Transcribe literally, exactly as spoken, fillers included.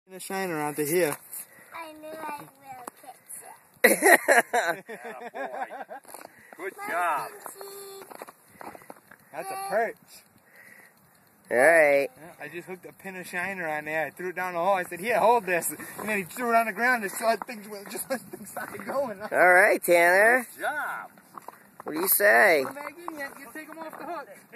The shiner onto here. I knew I will catch it. Good job. That's a perch. Alright. Yeah, I just hooked a pin of shiner on there. I threw it down the hole. I said, here, hold this. And then he threw it on the ground and just things, just let things started going. Alright, Tanner. Good job. What do you say? Come back in yet. You take them off the hook.